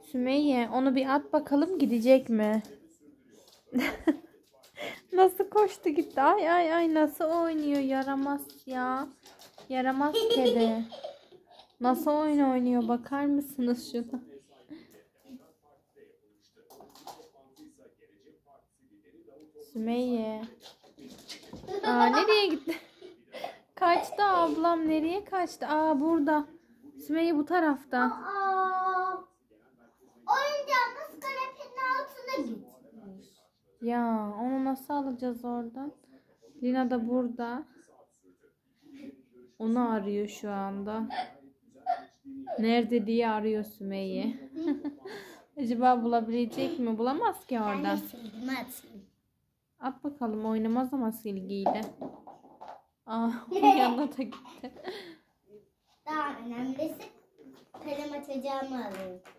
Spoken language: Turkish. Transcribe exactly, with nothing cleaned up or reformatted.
Sümeyye onu bir at bakalım gidecek mi? Nasıl koştu gitti. Ay ay ay nasıl oynuyor yaramaz ya. Yaramaz kedi. Nasıl oyun oynuyor bakar mısınız şuna? Sümeyye. Aa nereye gitti? Kaçtı ablam nereye kaçtı? Aa burada. Sümeyye bu tarafta. Aa, oyuncağımız kanepenin altına gitmiş. Ya onu nasıl alacağız oradan? Lina da burada. Onu arıyor şu anda. Nerede diye arıyor Sümeyye. Acaba bulabilecek mi? Bulamaz ki Ben oradan. de sildim atayım. At bakalım oynamaz ama silgiyle. Aa yanına da gitti. Daha önemlisi kalem açacağımı alayım.